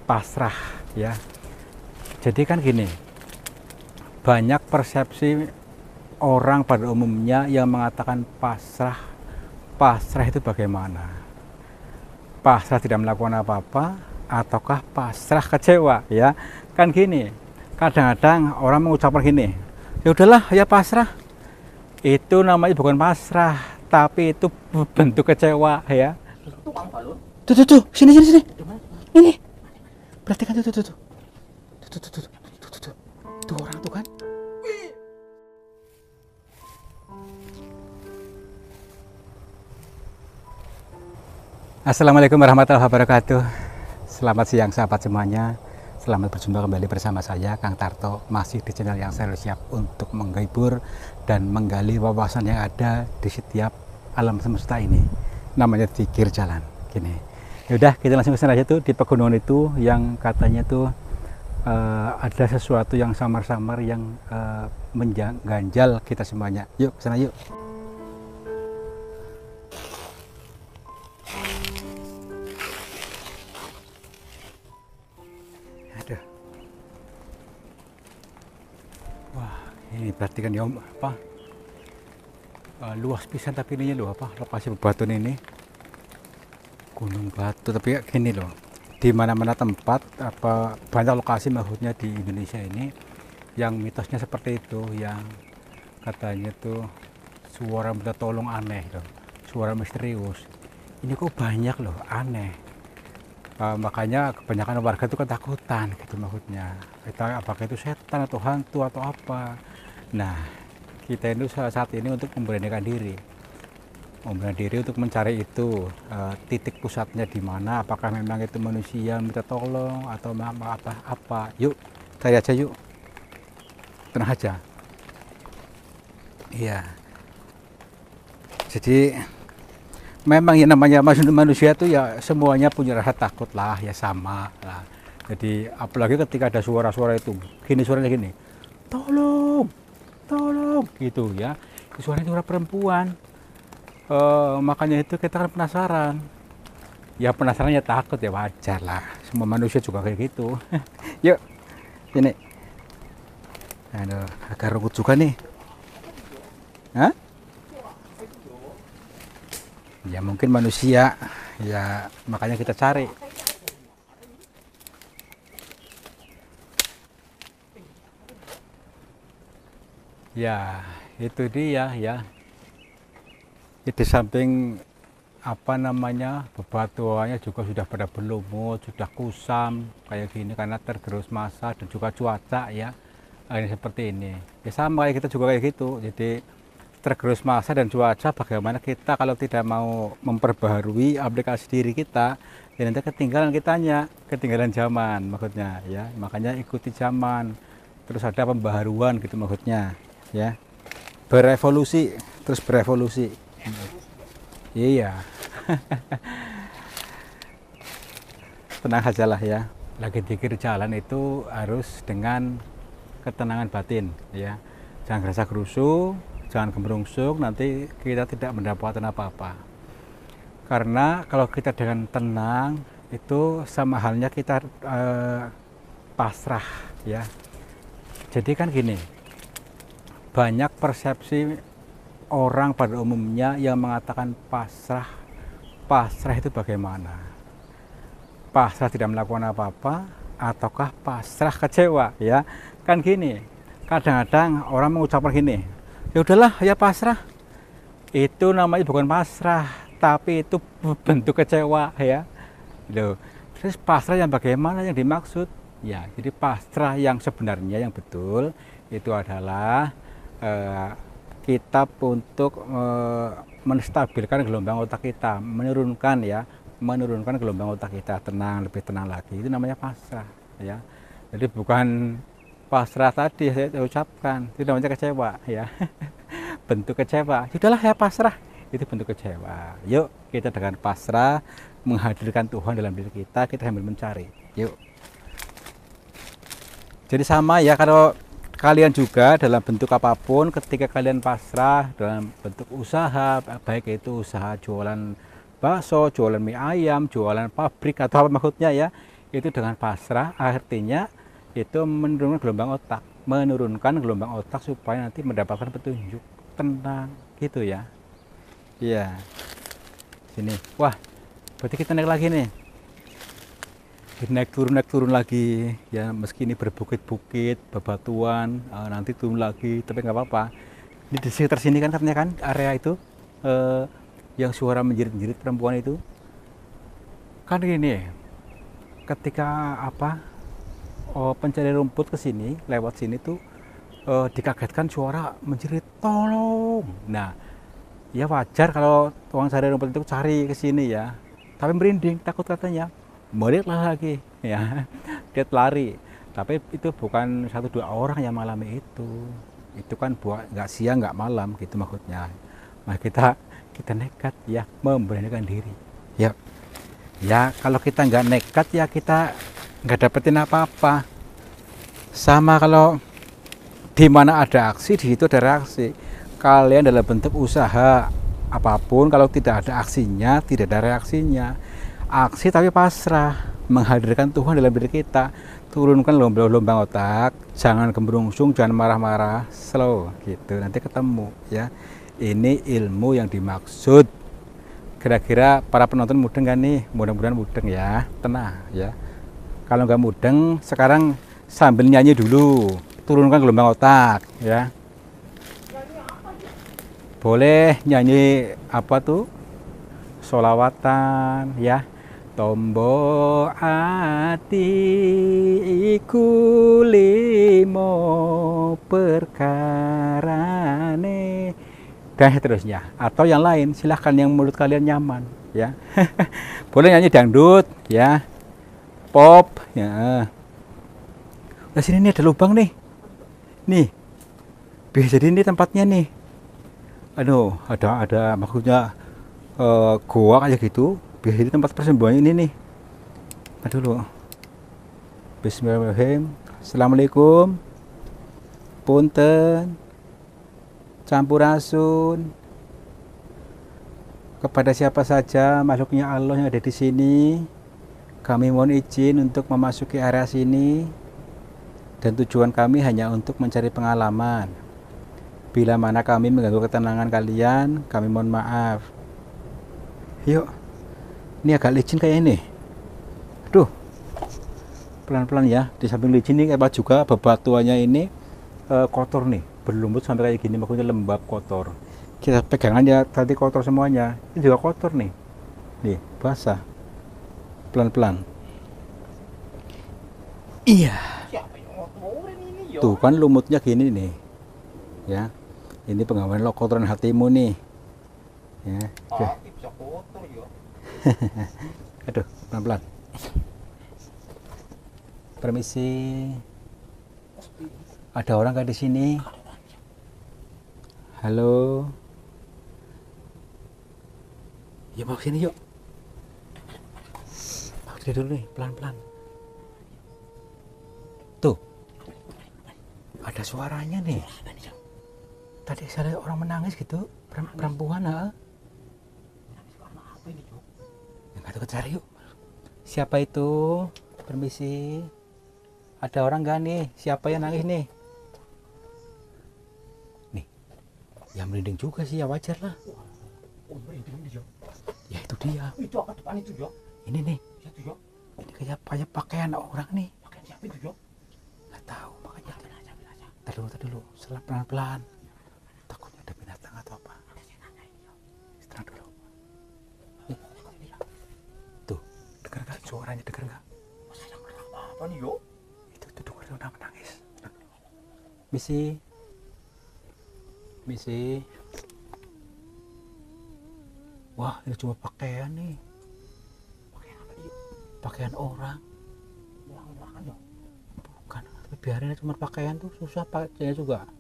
pasrah ya. Jadi kan gini, banyak persepsi orang pada umumnya yang mengatakan pasrah. Pasrah itu bagaimana? Pasrah tidak melakukan apa-apa ataukah pasrah kecewa ya? Kan gini, kadang-kadang orang mengucapkan gini, ya udahlah ya pasrah. Itu namanya bukan pasrah, tapi itu bentuk kecewa ya. Tuh, sini. Ini. Perhatikan tuh. Tuh orang tuh kan. Assalamualaikum warahmatullahi wabarakatuh. Selamat siang sahabat semuanya. Selamat berjumpa kembali bersama saya Kang Tarto, masih di channel yang selalu siap untuk menghibur dan menggali wawasan yang ada di setiap alam semesta ini. Namanya Zikir Jalan. Gini. Yaudah, kita langsung ke sana aja tuh, di pegunungan itu yang katanya tuh ada sesuatu yang samar-samar yang mengganjal kita semuanya. Yuk, ke sana yuk. Aduh. Wah, ini perhatikan ya apa? Luas pisan tapi ini loh apa? Lokasi bebatuan ini. Gunung Batu, tapi ya gini loh, di mana-mana tempat apa banyak lokasi maksudnya di Indonesia ini yang mitosnya seperti itu, yang katanya tuh suara minta tolong aneh loh, suara misterius. Ini kok banyak loh aneh. Makanya kebanyakan warga itu ketakutan gitu maksudnya. Apakah itu setan atau hantu atau apa? Nah, kita itu saat ini untuk memberanikan diri untuk mencari itu titik pusatnya di mana, apakah memang itu manusia minta tolong atau apa. Yuk cari aja yuk, tenang aja. Iya, jadi memang yang namanya manusia itu ya semuanya punya rasa takut lah, ya sama lah. Jadi apalagi ketika ada suara-suara itu gini, suaranya gini, tolong gitu ya, suaranya suara perempuan. Makanya itu kita kan penasaran. Ya penasarannya takut ya wajar lah. Semua manusia juga kayak gitu. Yuk, sini. Aduh, agak rumput juga nih. Hah? Ya mungkin manusia. Ya makanya kita cari. Ya, itu dia ya. Di samping apa namanya bebatuannya juga sudah pada berlumut, sudah kusam kayak gini karena tergerus massa dan juga cuaca ya. Ini seperti ini ya, sama kayak kita juga kayak gitu. Jadi tergerus massa dan cuaca, bagaimana kita kalau tidak mau memperbaharui aplikasi diri kita ya nanti ketinggalan zaman maksudnya ya. Makanya ikuti zaman, terus ada pembaharuan gitu maksudnya ya, berevolusi. Iya. Tenang aja lah ya. Lagi zikir jalan itu harus dengan ketenangan batin ya. Jangan gerasa gerusu, jangan gemerungsuk, nanti kita tidak mendapatkan apa-apa. Karena kalau kita dengan tenang itu sama halnya kita pasrah ya. Jadi kan gini, banyak persepsi orang pada umumnya yang mengatakan pasrah itu bagaimana? Pasrah tidak melakukan apa-apa ataukah pasrah kecewa ya? Kan gini, kadang-kadang orang mengucapkan gini, ya udahlah ya pasrah. Itu namanya bukan pasrah, tapi itu bentuk kecewa ya. Loh, terus pasrah yang bagaimana yang dimaksud? Ya, jadi pasrah yang sebenarnya yang betul itu adalah kita untuk menstabilkan gelombang otak kita, menurunkan gelombang otak kita, lebih tenang lagi. Itu namanya pasrah ya. Jadi bukan pasrah tadi saya ucapkan, itu namanya kecewa ya. Bentuk kecewa. Sudahlah ya pasrah, itu bentuk kecewa. Yuk kita dengan pasrah menghadirkan Tuhan dalam diri kita sambil mencari. Yuk. Jadi sama ya, kalau kalian juga dalam bentuk apapun, ketika kalian pasrah dalam bentuk usaha, baik itu usaha jualan bakso, jualan mie ayam, jualan pabrik atau apa maksudnya ya, itu dengan pasrah, artinya itu menurunkan gelombang otak supaya nanti mendapatkan petunjuk. Tenang gitu ya. Iya. Sini. Wah, berarti kita naik lagi nih. Naik turun lagi ya, meski ini berbukit-bukit, bebatuan, nanti turun lagi, tapi nggak apa-apa. Di sekitar sini kan katanya kan area itu yang suara menjerit-jerit perempuan itu kan gini, ketika pencari rumput ke sini lewat sini tuh dikagetkan suara menjerit tolong. Nah, ya wajar kalau tukang cari rumput itu cari ke sini ya, tapi merinding, takut katanya. Baliklah lagi ya, dia lari. Tapi itu bukan 1-2 orang yang mengalami itu kan buat nggak siang nggak malam gitu maksudnya. Nah, kita nekat ya, memberanikan diri ya. Ya kalau kita nggak nekat ya kita nggak dapetin apa-apa. Sama kalau di mana ada aksi, di situ ada reaksi. Kalian dalam bentuk usaha apapun, kalau tidak ada aksinya, tidak ada reaksinya. Aksi tapi pasrah, menghadirkan Tuhan dalam diri kita. Turunkan gelombang otak, jangan gembrungsung, jangan marah-marah, slow gitu, nanti ketemu ya. Ini ilmu yang dimaksud. Kira-kira para penonton mudeng kan nih? Mudah-mudahan mudeng ya, tenang ya. Kalau nggak mudeng, sekarang sambil nyanyi dulu, turunkan gelombang otak ya. Boleh nyanyi apa tuh? Solawatan ya. Tombo ati iku limo perkarane dan seterusnya, atau yang lain silahkan yang mulut kalian nyaman ya. Boleh nyanyi dangdut ya, pop ya. Nah sini nih ada lubang nih bisa jadi ini tempatnya nih. Aduh, ada maksudnya goa kayak gitu. Biasanya tempat persembunyian ini nih. Aduh dulu. Bismillahirrahmanirrahim. Assalamualaikum. Punten. Campurasun. Kepada siapa saja makhluknya Allah yang ada di sini, kami mohon izin untuk memasuki area sini. Dan tujuan kami hanya untuk mencari pengalaman. Bila mana kami mengganggu ketenangan kalian, kami mohon maaf. Yuk. Ini agak licin kayak ini. Aduh, pelan-pelan ya. Di samping licin ini kayak juga bebatuannya ini kotor nih, berlumpur sampai kayak gini, maksudnya lembab kotor. Kita pegangan ya tadi kotor semuanya. Ini juga kotor nih, basah. Pelan-pelan. Iya. Tuh kan lumutnya gini nih, ya. Ini pengawalan lo kotoran hatimu nih, ya. Aduh, pelan-pelan. Permisi. Ada orang nggak di sini? Halo. Ya mau sini yuk. Mau dulu nih, pelan-pelan. Tuh. Ada suaranya nih. Tadi saya lihat orang menangis gitu, perempuan Kita cari yuk. Siapa itu? Permisi. Ada orang gak nih? Siapa yang nangis nih? Nih. Ya merinding juga sih, ya wajar lah. Oh, merinding dia. Ya itu dia. Itu apa depan itu, Jo? Ini nih. Itu, Jo. Ini kayak pakaian orang nih. Pakaian siapa itu, Jo? Nggak tahu, makanya. Tar dulu. Selang pelan-pelan. Takutnya ada binatang atau apa. Tenang dulu. Dengar nggak suaranya? Dengar nggak? Apa nih yo? Itu dengar orang menangis. Misi. Wah, ini cuma pakaian nih. Pakaian apa nih? Pakaian orang. Bukan, tapi biarin cuma pakaian tuh susah pakainya juga.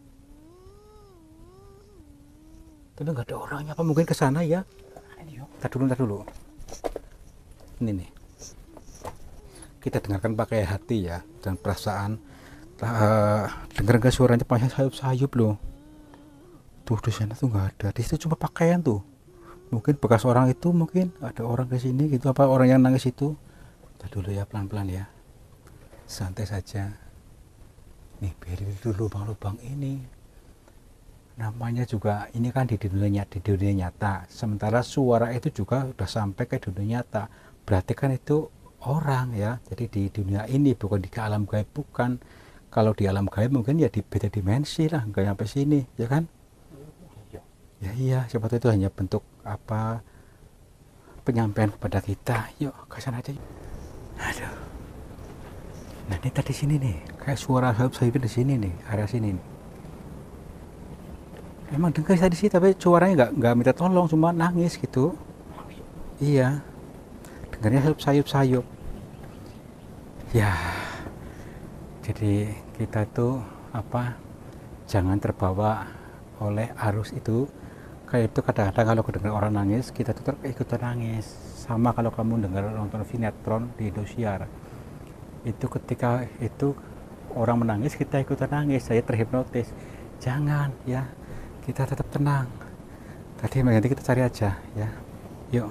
Tapi nggak ada orangnya. Apa mungkin ke sana ya? Tar dulu. Ini nih. Kita dengarkan pakai hati ya dan perasaan. Dengar nggak suaranya pakai sayup-sayup loh. Tuh di sana tuh nggak ada. Di situ cuma pakaian tuh. Mungkin bekas orang itu, mungkin ada orang ke sini gitu. Apa orang yang nangis itu? Kita dulu ya, pelan-pelan ya, santai saja. Nih, biar dulu lubang-lubang ini. Namanya juga ini kan di dunia nyata. Sementara suara itu juga sudah sampai ke dunia nyata. Berarti kan itu orang ya. Jadi di dunia ini, bukan di alam gaib, bukan. Kalau di alam gaib mungkin ya di beda dimensi lah, nggak sampai sini, ya kan? Ya iya, siapa tahu itu hanya bentuk apa penyampaian kepada kita. Yuk ke sana aja. Aduh. Nah ini tadi sini nih, kayak suara sayup di sini nih, area sini nih. Emang dengar tadi sih, tapi suaranya nggak minta tolong, cuma nangis gitu. Iya, dengarnya sayup-sayup. Ya, jadi kita tuh apa? Jangan terbawa oleh arus itu. Kayak itu kadang-kadang kalau dengar orang nangis, kita tuh ikutan nangis. Sama kalau kamu dengar nonton sinetron di Indosiar, itu ketika itu orang menangis kita ikutan nangis, saya terhipnotis. Jangan ya, kita tetap tenang. Tadi nanti kita cari aja ya. Yuk,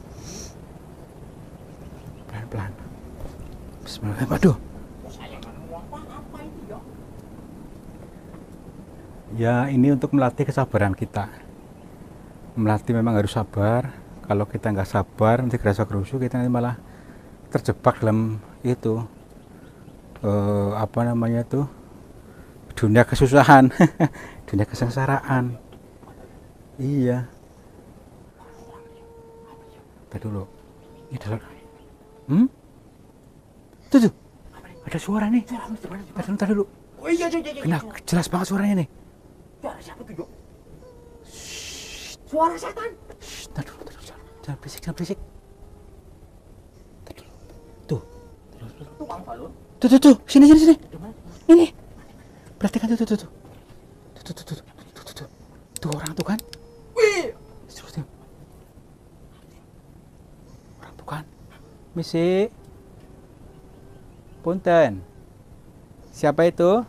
pelan-pelan. Bismillahirrahmanirrahim. Aduh. Ya ini untuk melatih kesabaran kita. Melatih memang harus sabar. Kalau kita nggak sabar, nanti gerasa gerusu, kita nanti malah terjebak dalam itu apa namanya tuh, dunia kesusahan, dunia kesengsaraan. Iya. Tadi dulu. Ini adalah tuh ada suara nih. Tadi dulu. Oh iya. Kena jelas banget suaranya nih. Suara siapa tuh, Jo? Suara setan. Tadi dulu. Jangan berisik. Tuh. Tukang balon. Tuh. Sini. Ini. Perhatikan tuh. Tuh orang tuh kan. Wih. Terus tuh. Orang tuh kan. Misi. Punten. Siapa itu?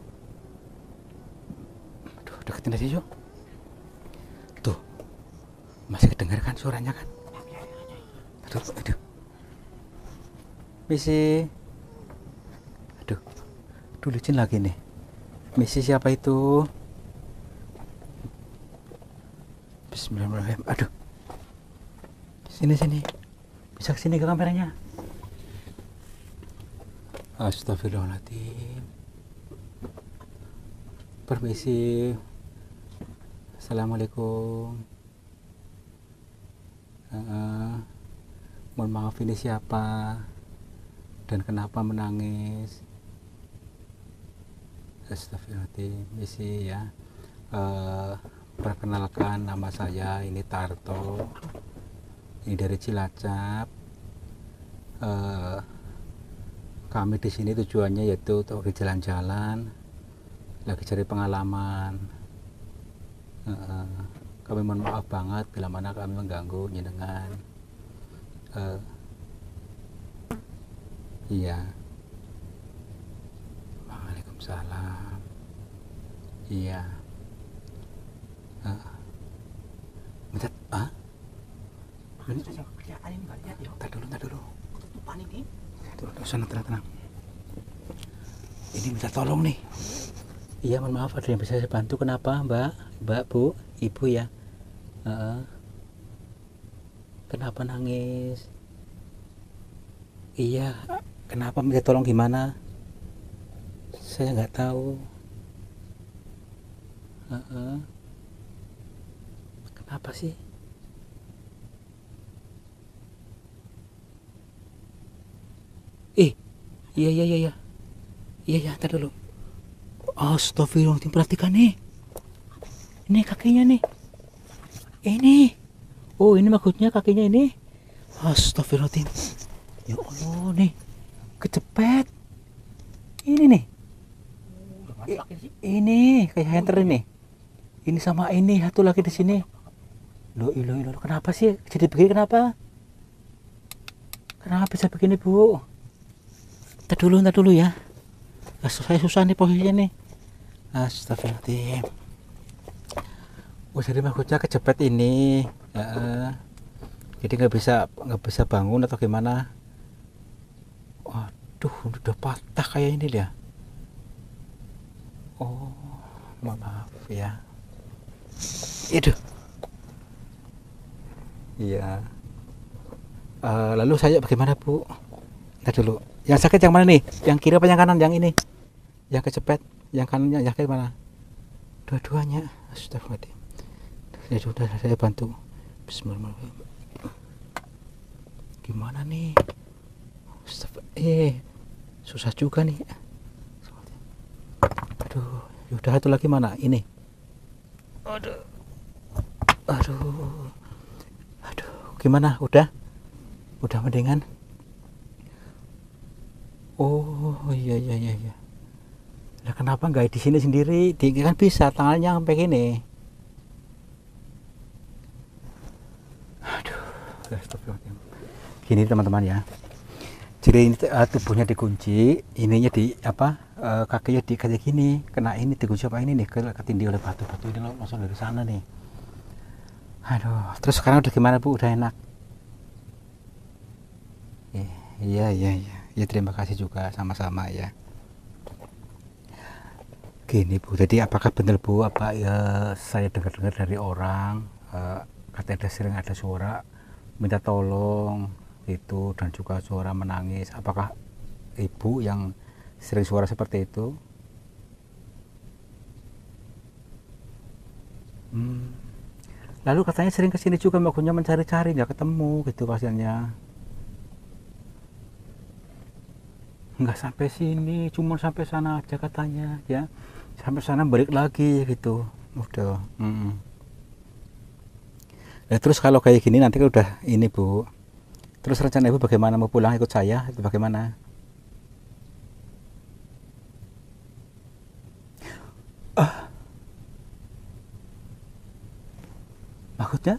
Aduh, deketin aja, yuk. Tuh. Masih kedengar kan suaranya kan? Aduh. Misi. Aduh. Licin lagi nih. Misi siapa itu? Bismillahirrahmanirrahim. Aduh. Sini. Bisa kesini ke kameranya. Astagfirullahaladzim. Permisi. Assalamualaikum. Mohon maaf, ini siapa dan kenapa menangis? Astagfirullahaladzim. Misi ya. Perkenalkan, nama saya ini Tarto. Ini dari Cilacap. Kami di sini tujuannya yaitu untuk jalan-jalan, lagi cari pengalaman. Kami mohon maaf banget bila mana kami mengganggu jenengan. Iya. Waalaikumsalam. Iya. Bentar. Kelihatan ini nggak lihat ya? Ntar dulu. Ketutupan ini. Tenang. Ini minta tolong nih. Iya, mohon maaf, ada yang bisa saya bantu? Kenapa, Mbak, Bu, Ibu ya? Kenapa nangis? Iya, kenapa minta tolong gimana? Saya nggak tahu. Kenapa sih? Iya, ntar dulu. Astagfirullahaladzim, perhatikan nih. Ini kakinya nih. Ini. Oh, ini maksudnya kakinya ini. Astagfirullahaladzim. Ya Allah nih. Kecepet. Ini nih. Ini kayak hunter ini. Ini sama ini satu lagi di sini. Loh, kenapa sih? Jadi begini kenapa? Kenapa bisa begini, Bu? Ntar dulu ya. Saya susah nih posisinya nih. Astagfirullahaladzim. Jadi maksudnya kejepit ini. Jadi nggak bisa bangun atau gimana? Waduh, udah patah kayak ini dia. Oh, maaf ya. Itu. Iya. Lalu saya bagaimana, Bu? Kita dulu. Yang sakit yang mana nih? Yang kiri apa yang kanan? Yang ini. Yang kecepet. Yang kanannya yang sakit mana? Dua-duanya. Astagfirullahaladzim. Ya sudah, saya bantu. Bismillahirrahmanirrahim. Gimana nih? Susah juga nih. Aduh, yaudah satu lagi mana? Ini. Aduh. Aduh. Aduh, gimana? Udah mendingan? Oh, iya. Lah kenapa nggak di sini sendiri? Kan bisa tangannya sampai gini. Aduh, gini teman-teman ya. Jadi ini tubuhnya dikunci, ininya di kakinya di kayak gini, kena ini dikunci apa ini nih, ketindih oleh batu-batu ini langsung dari sana nih. Aduh, terus sekarang udah gimana, Bu? Udah enak? Iya. Ya terima kasih juga, sama-sama ya. Gini, Bu, jadi apakah benar, Bu, apa ya saya dengar-dengar dari orang katanya sering ada suara minta tolong itu dan juga suara menangis. Apakah Ibu yang sering suara seperti itu? Lalu katanya sering kesini juga makanya mencari-cari, nggak ketemu gitu pasiennya. Nggak sampai sini, cuma sampai sana aja katanya ya. Sampai sana balik lagi gitu. Udah. Nah, terus kalau kayak gini nanti udah ini, Bu. Terus rencana Ibu bagaimana, mau pulang ikut saya itu bagaimana? Maksudnya?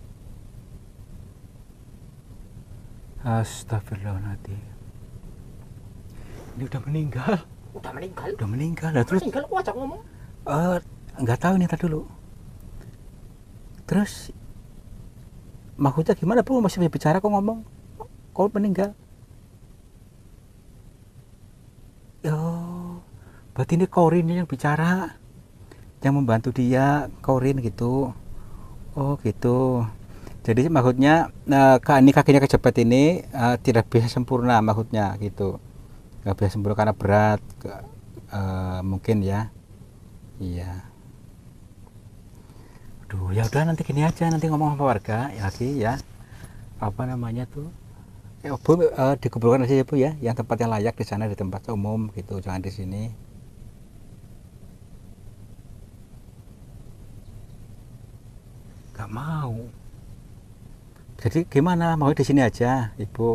Astagfirullahaladzim. Ini udah meninggal. Udah meninggal. Udah meninggal. Nah, terus Meninggal kok ajak ngomong. nggak tahu nih, tadi dulu. Terus maksudnya gimana, Bu? Masih bicara kok ngomong? Kok meninggal? Oh, berarti ini Corin yang bicara, yang membantu dia, Corin gitu. Oh gitu. Jadi maksudnya ini kakinya kejepit ini tidak bisa sempurna maksudnya gitu. Nggak bisa sempurna karena berat, mungkin ya. Iya. Aduh, ya udah nanti gini aja, nanti ngomong sama warga ya lagi ya. Apa namanya tuh? Bu, dikuburkan aja ya, Bu ya, yang tempat yang layak di sana, di tempat umum gitu, jangan di sini. Gak mau. Jadi gimana? Mau di sini aja, Ibu?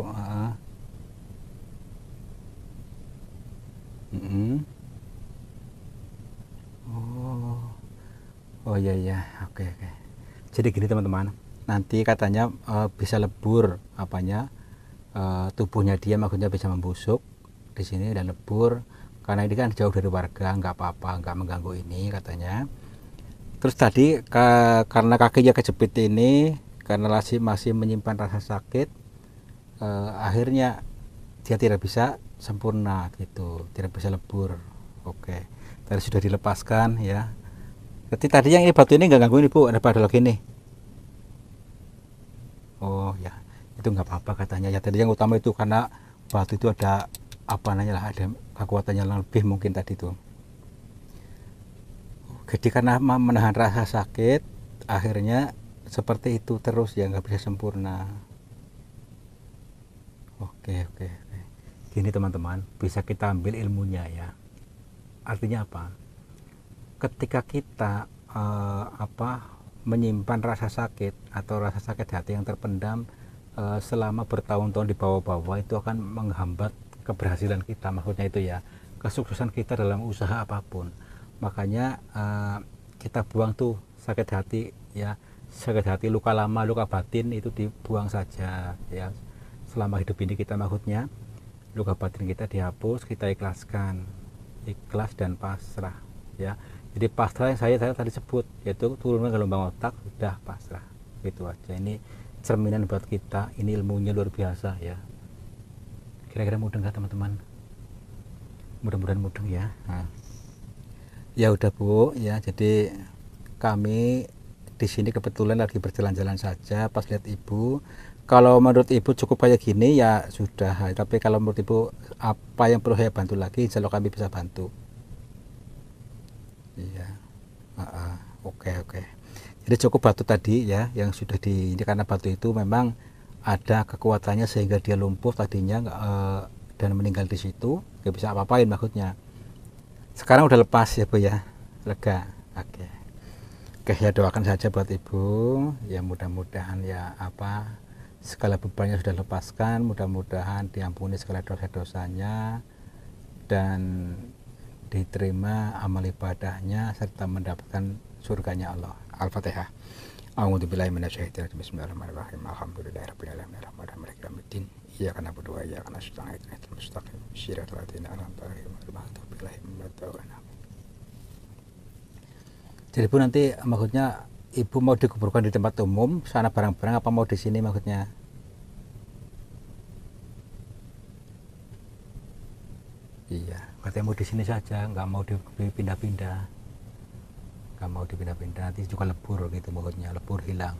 Oh iya, oke. Jadi gini teman-teman, nanti katanya bisa lebur apanya tubuhnya dia, maksudnya bisa membusuk di sini dan lebur karena ini kan jauh dari warga, nggak apa-apa, nggak mengganggu ini katanya. Terus tadi karena kakinya kejepit ini, karena masih menyimpan rasa sakit, akhirnya dia tidak bisa sempurna gitu, tidak bisa lebur. Oke, tadi sudah dilepaskan ya. Jadi tadi yang ini batu ini nggak gangguin, Ibu, ada pada lagi nih. Oh ya, itu nggak apa-apa katanya ya. Tadi yang utama itu karena batu itu ada apa namanya lah, ada kekuatannya lebih mungkin tadi tuh. Jadi karena menahan rasa sakit, akhirnya seperti itu terus ya, nggak bisa sempurna. Oke. Gini teman-teman, bisa kita ambil ilmunya ya. Artinya apa? Ketika kita menyimpan rasa sakit atau rasa sakit hati yang terpendam selama bertahun-tahun di bawah-bawah, itu akan menghambat keberhasilan kita, maksudnya itu ya, kesuksesan kita dalam usaha apapun. Makanya kita buang tuh sakit hati ya, sakit hati, luka lama, luka batin itu dibuang saja ya. Selama hidup ini kita, maksudnya luka batin kita dihapus, kita ikhlaskan, ikhlas dan pasrah ya. Jadi pasrah yang saya tadi sebut, yaitu turunkan gelombang otak, sudah pasrah, gitu aja. Ini cerminan buat kita, ini ilmunya luar biasa ya. Kira-kira mudeng nggak teman-teman? Mudah-mudahan mudeng ya. Nah, ya udah Bu ya, jadi kami di sini kebetulan lagi berjalan-jalan saja pas lihat Ibu. Kalau menurut Ibu cukup kayak gini ya sudah, tapi kalau menurut Ibu apa yang perlu saya bantu lagi, insya Allah kami bisa bantu. Iya. Oke oke. Jadi cukup batu tadi ya yang sudah di ini, karena batu itu memang ada kekuatannya sehingga dia lumpuh tadinya dan meninggal di situ, nggak bisa apa-apain maksudnya. Sekarang udah lepas ya Bu ya, lega. Oke. Oke ya, doakan saja buat Ibu ya, mudah-mudahan ya apa segala bebannya sudah lepaskan, mudah-mudahan diampuni segala dosa-dosanya dan diterima amal ibadahnya serta mendapatkan surganya Allah. Al-Fatihah. A'udzubillahi minasyaitonir rajim. Bismillahirrahmanirrahim. Alhamdulillahirabbil alamin. Arrahmanirrahim. Maliki yaumiddin. Iyyaka na'budu wa iyyaka nasta'in. Ihdinas mustaqim. Shiratal ladzina an'amta 'alaihim ghairil maghdubi 'alaihim waladdallin. Jadi Bu, nanti maksudnya Ibu mau dikuburkan di tempat umum sana barang-barang, apa mau di sini maksudnya? Iya, katanya mau di sini saja, nggak mau dipindah-pindah, nggak mau dipindah-pindah, nanti juga lebur gitu maksudnya, lebur hilang.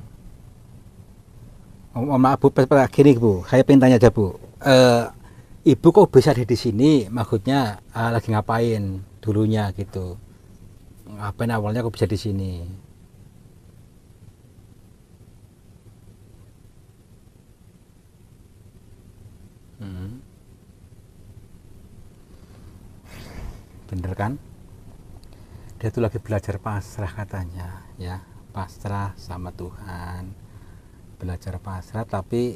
Maaf Bu, gini Bu, saya pengen tanya aja Bu, Ibu kok bisa ada di sini, maksudnya lagi ngapain dulunya gitu, ngapain awalnya kok bisa di sini? Bener kan? Dia tuh lagi belajar pasrah katanya ya, pasrah sama Tuhan, belajar pasrah, tapi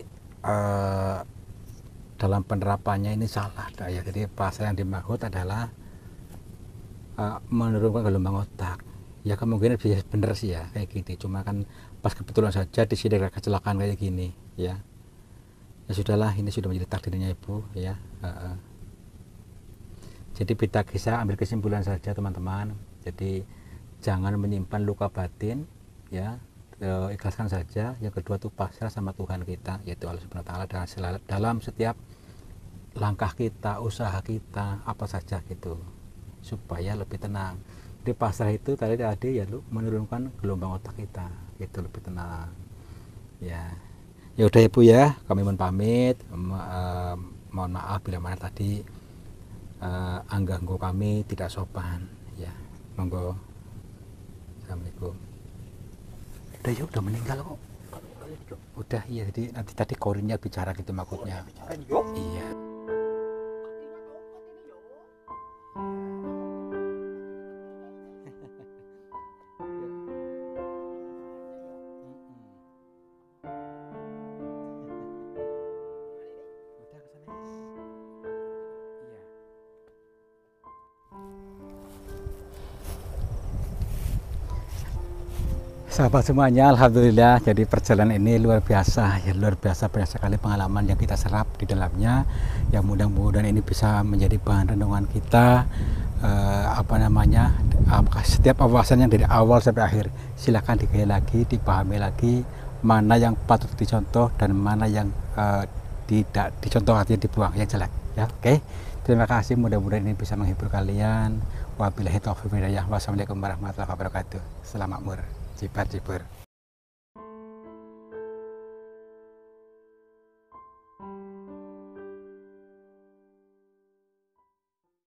dalam penerapannya ini salah ya. Jadi pasrah yang dimaksud adalah menurunkan gelombang otak ya, kemungkinan bisa bener sih ya kayak gitu, cuma kan pas kebetulan saja di sini ada kecelakaan kayak gini ya. Ya sudahlah, ini sudah menjadi takdirnya Ibu ya. Jadi kita bisa ambil kesimpulan saja teman-teman, jadi jangan menyimpan luka batin ya, ikhlaskan saja. Yang kedua tuh pasrah sama Tuhan kita, yaitu Allah Subhanahu wa taala, dalam setiap langkah kita, usaha kita, apa saja gitu, supaya lebih tenang. Di pasrah itu tadi ya menurunkan gelombang otak kita, itu lebih tenang ya. Ya udah Ibu ya, kami mohon pamit, mohon maaf bila mana tadi angganggu kami tidak sopan ya. Monggo. Assalamualaikum. Udah yuk, udah meninggal kok. Udah iya, jadi nanti tadi korinnya bicara gitu maksudnya. Iya. Sahabat semuanya, alhamdulillah, jadi perjalanan ini luar biasa ya, luar biasa, banyak sekali pengalaman yang kita serap di dalamnya. Yang mudah-mudahan ini bisa menjadi bahan renungan kita, setiap awasan yang dari awal sampai akhir silakan digali lagi, dipahami lagi mana yang patut dicontoh dan mana yang tidak dicontoh, artinya dibuang yang jelek ya. Oke, terima kasih, mudah-mudahan ini bisa menghibur kalian. Wabillahi taufiq wal hidayah. Wassalamualaikum warahmatullahi wabarakatuh. Selamat makmur. Cibar.